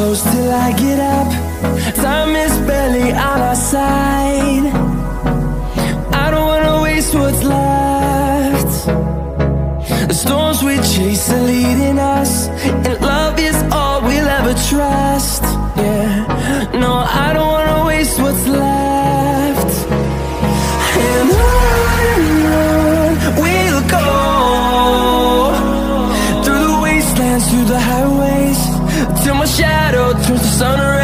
close till I get up. Time is barely on our side. I don't wanna waste what's left. The storms we chase are leading us, and love is all we'll ever trust. Yeah, no, I don't wanna waste what's left. And on we'll go, through the wastelands, through the highways, till my shadow turns to sun rays.